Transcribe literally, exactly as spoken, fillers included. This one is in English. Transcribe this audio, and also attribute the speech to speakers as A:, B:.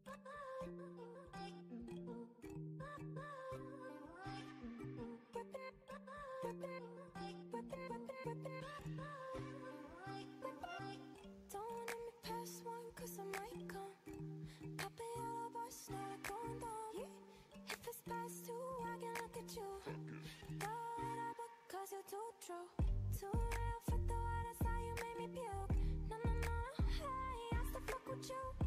A: Don't let me pass one, cause I might come. Pop it all of us, now we're going down. Yeah. If it's past two, I can look at you. Throw it up, cause you're too true. Too real for the water, that's how you made me puke. No, no, no, hey, I still fuck with you.